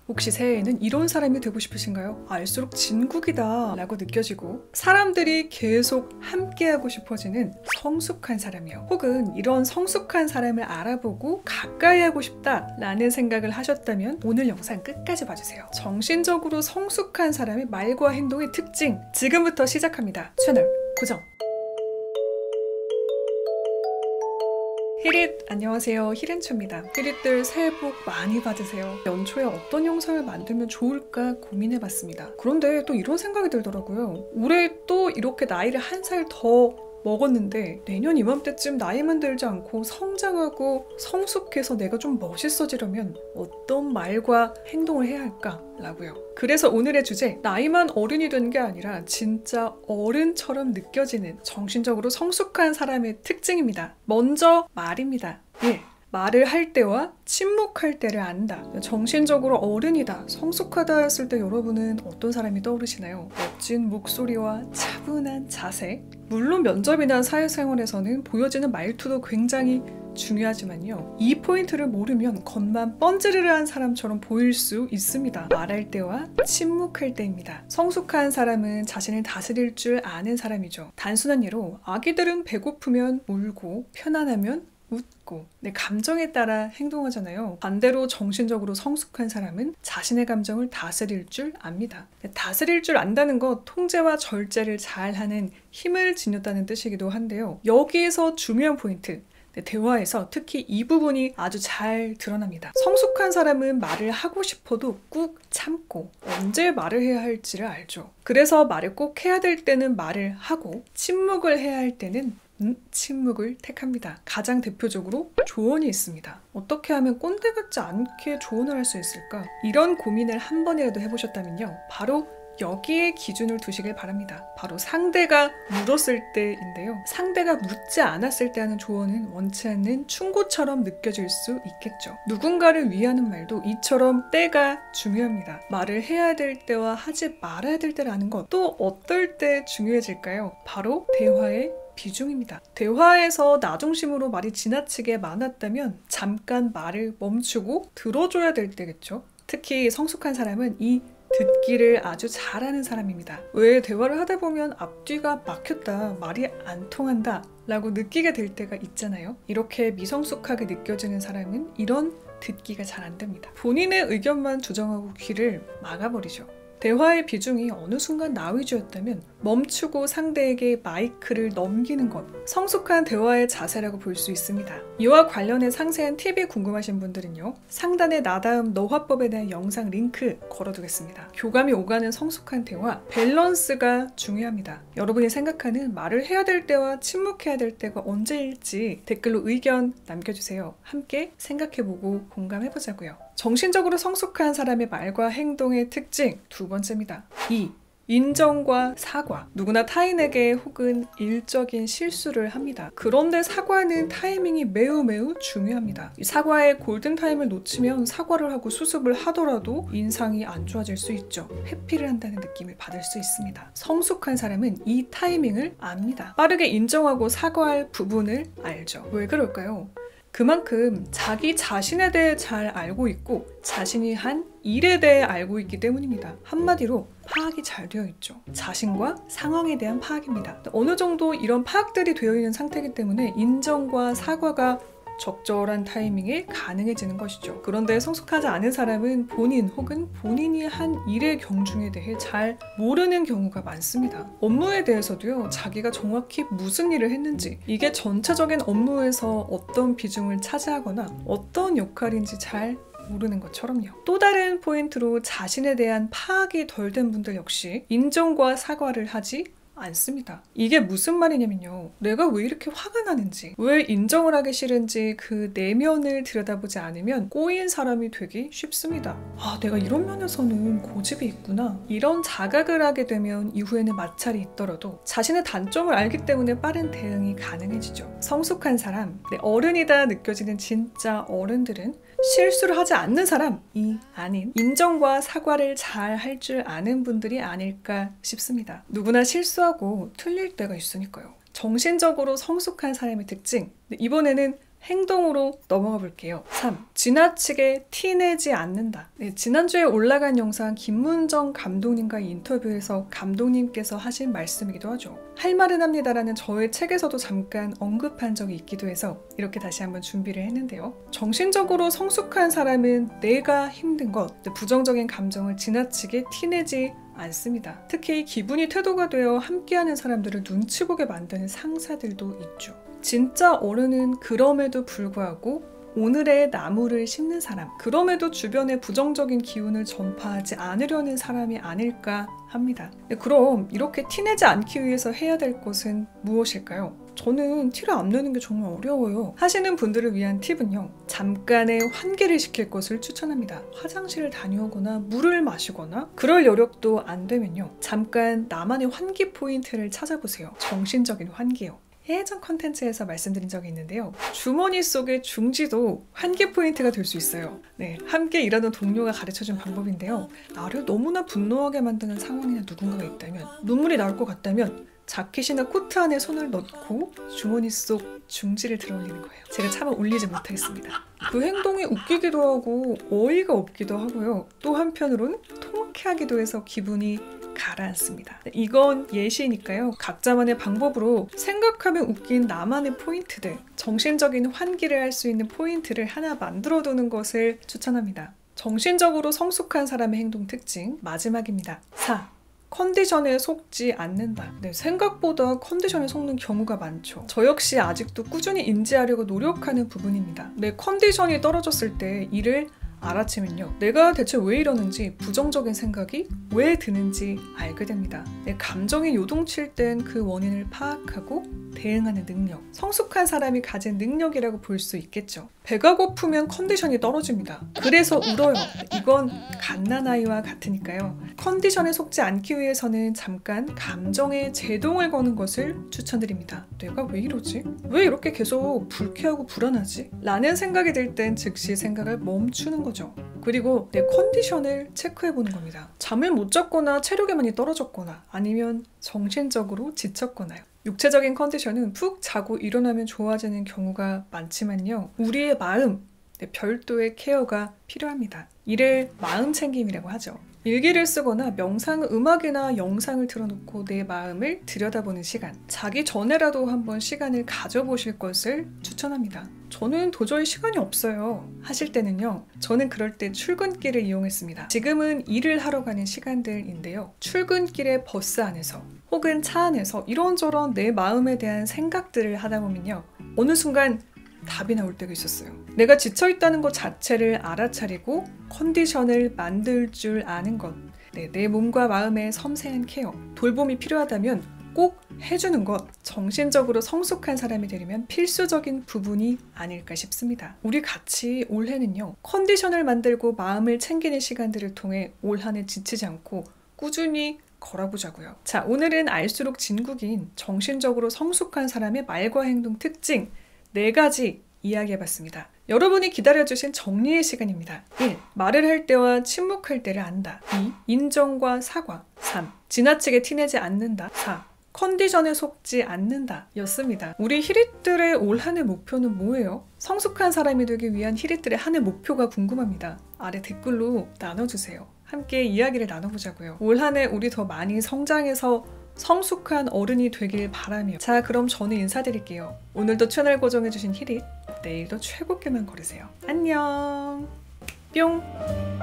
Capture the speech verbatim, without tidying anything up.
혹시 새해에는 이런 사람이 되고 싶으신가요? 알수록 진국이다 라고 느껴지고 사람들이 계속 함께하고 싶어지는 성숙한 사람이요. 혹은 이런 성숙한 사람을 알아보고 가까이 하고 싶다 라는 생각을 하셨다면 오늘 영상 끝까지 봐주세요. 정신적으로 성숙한 사람의 말과 행동의 특징 지금부터 시작합니다. 채널 고정! 히릿! 안녕하세요. 히렌초입니다. 히릿들 새해 복 많이 받으세요. 연초에 어떤 영상을 만들면 좋을까 고민해봤습니다. 그런데 또 이런 생각이 들더라고요. 올해 또 이렇게 나이를 한 살 더 먹었는데 내년 이맘때쯤 나이만 들지 않고 성장하고 성숙해서 내가 좀 멋있어지려면 어떤 말과 행동을 해야 할까? 라고요. 그래서 오늘의 주제, 나이만 어른이 된 게 아니라 진짜 어른처럼 느껴지는 정신적으로 성숙한 사람의 특징입니다. 먼저 말입니다. 예. 말을 할 때와 침묵할 때를 안다. 정신적으로 어른이다, 성숙하다 했을 때 여러분은 어떤 사람이 떠오르시나요? 멋진 목소리와 차분한 자세? 물론 면접이나 사회생활에서는 보여지는 말투도 굉장히 중요하지만요. 이 포인트를 모르면 겉만 뻔지르르한 사람처럼 보일 수 있습니다. 말할 때와 침묵할 때입니다. 성숙한 사람은 자신을 다스릴 줄 아는 사람이죠. 단순한 예로 아기들은 배고프면 울고 편안하면 웃고 내 감정에 따라 행동하잖아요. 반대로 정신적으로 성숙한 사람은 자신의 감정을 다스릴 줄 압니다. 다스릴 줄 안다는 것, 통제와 절제를 잘하는 힘을 지녔다는 뜻이기도 한데요. 여기에서 중요한 포인트, 대화에서 특히 이 부분이 아주 잘 드러납니다. 성숙한 사람은 말을 하고 싶어도 꾹 참고 언제 말을 해야 할지를 알죠. 그래서 말을 꼭 해야 될 때는 말을 하고 침묵을 해야 할 때는 음, 침묵을 택합니다. 가장 대표적으로 조언이 있습니다. 어떻게 하면 꼰대 같지 않게 조언을 할 수 있을까? 이런 고민을 한 번이라도 해보셨다면요. 바로 여기에 기준을 두시길 바랍니다. 바로 상대가 물었을 때인데요. 상대가 묻지 않았을 때 하는 조언은 원치 않는 충고처럼 느껴질 수 있겠죠. 누군가를 위하는 말도 이처럼 때가 중요합니다. 말을 해야 될 때와 하지 말아야 될 때라는 것, 또 어떨 때 중요해질까요? 바로 대화의 비중입니다. 대화에서 나 중심으로 말이 지나치게 많았다면 잠깐 말을 멈추고 들어줘야 될 때겠죠. 특히 성숙한 사람은 이 듣기를 아주 잘하는 사람입니다. 왜 대화를 하다 보면 앞뒤가 막혔다, 말이 안 통한다 라고 느끼게 될 때가 있잖아요. 이렇게 미성숙하게 느껴지는 사람은 이런 듣기가 잘 안 됩니다. 본인의 의견만 주장하고 귀를 막아버리죠. 대화의 비중이 어느 순간 나 위주였다면 멈추고 상대에게 마이크를 넘기는 것, 성숙한 대화의 자세라고 볼 수 있습니다. 이와 관련해 상세한 팁이 궁금하신 분들은요, 상단에 나다음 너화법에 대한 영상 링크 걸어두겠습니다. 교감이 오가는 성숙한 대화, 밸런스가 중요합니다. 여러분이 생각하는 말을 해야 될 때와 침묵해야 될 때가 언제일지 댓글로 의견 남겨주세요. 함께 생각해보고 공감해보자고요. 정신적으로 성숙한 사람의 말과 행동의 특징 두 번째입니다. 이. 인정과 사과. 누구나 타인에게 혹은 일적인 실수를 합니다. 그런데 사과는 타이밍이 매우 매우 중요합니다. 이 사과의 골든타임을 놓치면 사과를 하고 수습을 하더라도 인상이 안 좋아질 수 있죠. 회피를 한다는 느낌을 받을 수 있습니다. 성숙한 사람은 이 타이밍을 압니다. 빠르게 인정하고 사과할 부분을 알죠. 왜 그럴까요? 그만큼 자기 자신에 대해 잘 알고 있고 자신이 한 일에 대해 알고 있기 때문입니다. 한마디로 파악이 잘 되어 있죠. 자신과 상황에 대한 파악입니다. 어느 정도 이런 파악들이 되어 있는 상태이기 때문에 인정과 사과가 적절한 타이밍에 가능해지는 것이죠. 그런데 성숙하지 않은 사람은 본인 혹은 본인이 한 일의 경중에 대해 잘 모르는 경우가 많습니다. 업무에 대해서도요, 자기가 정확히 무슨 일을 했는지, 이게 전체적인 업무에서 어떤 비중을 차지하거나 어떤 역할인지 잘 모르는 것처럼요. 또 다른 포인트로 자신에 대한 파악이 덜 된 분들 역시 인정과 사과를 하지 않습니다. 이게 무슨 말이냐면요. 내가 왜 이렇게 화가 나는지, 왜 인정을 하기 싫은지 그 내면을 들여다보지 않으면 꼬인 사람이 되기 쉽습니다. 아, 내가 이런 면에서는 고집이 있구나. 이런 자각을 하게 되면 이후에는 마찰이 있더라도 자신의 단점을 알기 때문에 빠른 대응이 가능해지죠. 성숙한 사람, 내 어른이다 느껴지는 진짜 어른들은 실수를 하지 않는 사람이 아닌 인정과 사과를 잘 할 줄 아는 분들이 아닐까 싶습니다. 누구나 실수하고 틀릴 때가 있으니까요. 정신적으로 성숙한 사람의 특징, 이번에는 행동으로 넘어가 볼게요. 삼. 지나치게 티내지 않는다. 네, 지난주에 올라간 영상 김문정 감독님과의 인터뷰에서 감독님께서 하신 말씀이기도 하죠. 할 말은 합니다라는 저의 책에서도 잠깐 언급한 적이 있기도 해서 이렇게 다시 한번 준비를 했는데요. 정신적으로 성숙한 사람은 내가 힘든 것, 부정적인 감정을 지나치게 티내지 않습니다. 특히 기분이 태도가 되어 함께하는 사람들을 눈치 보게 만드는 상사들도 있죠. 진짜 어른은 그럼에도 불구하고 오늘의 나무를 심는 사람, 그럼에도 주변에 부정적인 기운을 전파하지 않으려는 사람이 아닐까 합니다. 그럼 이렇게 티내지 않기 위해서 해야 될 것은 무엇일까요? 저는 티를 안 내는 게 정말 어려워요. 하시는 분들을 위한 팁은요, 잠깐의 환기를 시킬 것을 추천합니다. 화장실을 다녀오거나 물을 마시거나 그럴 여력도 안 되면요, 잠깐 나만의 환기 포인트를 찾아보세요. 정신적인 환기요. 예전 컨텐츠에서 말씀드린 적이 있는데요. 주머니 속의 중지도 환기 포인트가 될 수 있어요. 네, 함께 일하던 동료가 가르쳐준 방법인데요. 나를 너무나 분노하게 만드는 상황이나 누군가가 있다면, 눈물이 나올 것 같다면 자켓이나 코트 안에 손을 넣고 주머니 속 중지를 들어올리는 거예요. 제가 차마 올리지 못하겠습니다. 그 행동이 웃기기도 하고 어이가 없기도 하고요. 또 한편으로는 통쾌하기도 해서 기분이 가라앉습니다. 이건 예시니까요. 각자만의 방법으로 생각하면 웃긴 나만의 포인트들, 정신적인 환기를 할 수 있는 포인트를 하나 만들어두는 것을 추천합니다. 정신적으로 성숙한 사람의 행동 특징 마지막입니다. 사. 컨디션에 속지 않는다. 네, 생각보다 컨디션에 속는 경우가 많죠. 저 역시 아직도 꾸준히 인지하려고 노력하는 부분입니다. 내 컨디션이 떨어졌을 때 이를 알아채면요, 내가 대체 왜 이러는지, 부정적인 생각이 왜 드는지 알게 됩니다. 내 감정이 요동칠 땐 그 원인을 파악하고 대응하는 능력, 성숙한 사람이 가진 능력이라고 볼 수 있겠죠. 배가 고프면 컨디션이 떨어집니다. 그래서 울어요. 이건 갓난아이와 같으니까요. 컨디션에 속지 않기 위해서는 잠깐 감정에 제동을 거는 것을 추천드립니다. 내가 왜 이러지? 왜 이렇게 계속 불쾌하고 불안하지? 라는 생각이 들 땐 즉시 생각을 멈추는 거죠. 그리고 내 컨디션을 체크해보는 겁니다. 잠을 못 잤거나 체력이 많이 떨어졌거나 아니면 정신적으로 지쳤거나요. 육체적인 컨디션은 푹 자고 일어나면 좋아지는 경우가 많지만요, 우리의 마음, 별도의 케어가 필요합니다. 이를 마음 챙김이라고 하죠. 일기를 쓰거나 명상 음악이나 영상을 틀어놓고 내 마음을 들여다보는 시간, 자기 전에라도 한번 시간을 가져보실 것을 추천합니다. 저는 도저히 시간이 없어요 하실 때는요, 저는 그럴 때 출근길을 이용했습니다. 지금은 일을 하러 가는 시간들인데요, 출근길의 버스 안에서 혹은 차 안에서 이런저런 내 마음에 대한 생각들을 하다 보면요, 어느 순간 답이 나올 때가 있었어요. 내가 지쳐있다는 것 자체를 알아차리고 컨디션을 만들 줄 아는 것, 네, 내 몸과 마음의 섬세한 케어, 돌봄이 필요하다면 꼭 해주는 것, 정신적으로 성숙한 사람이 되려면 필수적인 부분이 아닐까 싶습니다. 우리 같이 올해는요, 컨디션을 만들고 마음을 챙기는 시간들을 통해 올 한 해 지치지 않고 꾸준히 걸어보자고요. 자, 오늘은 알수록 진국인 정신적으로 성숙한 사람의 말과 행동 특징 네 가지 이야기해봤습니다. 여러분이 기다려주신 정리의 시간입니다. 일. 말을 할 때와 침묵할 때를 안다. 이. 인정과 사과. 삼. 지나치게 티내지 않는다. 사. 컨디션에 속지 않는다 였습니다. 우리 히릿들의 올 한 해 목표는 뭐예요? 성숙한 사람이 되기 위한 히릿들의 한 해 목표가 궁금합니다. 아래 댓글로 나눠주세요. 함께 이야기를 나눠보자고요. 올 한 해 우리 더 많이 성장해서 성숙한 어른이 되길 바라며, 자, 그럼 저는 인사드릴게요. 오늘도 채널 고정해주신 히릿, 내일도 최고길만 걸으세요. 안녕. 뿅.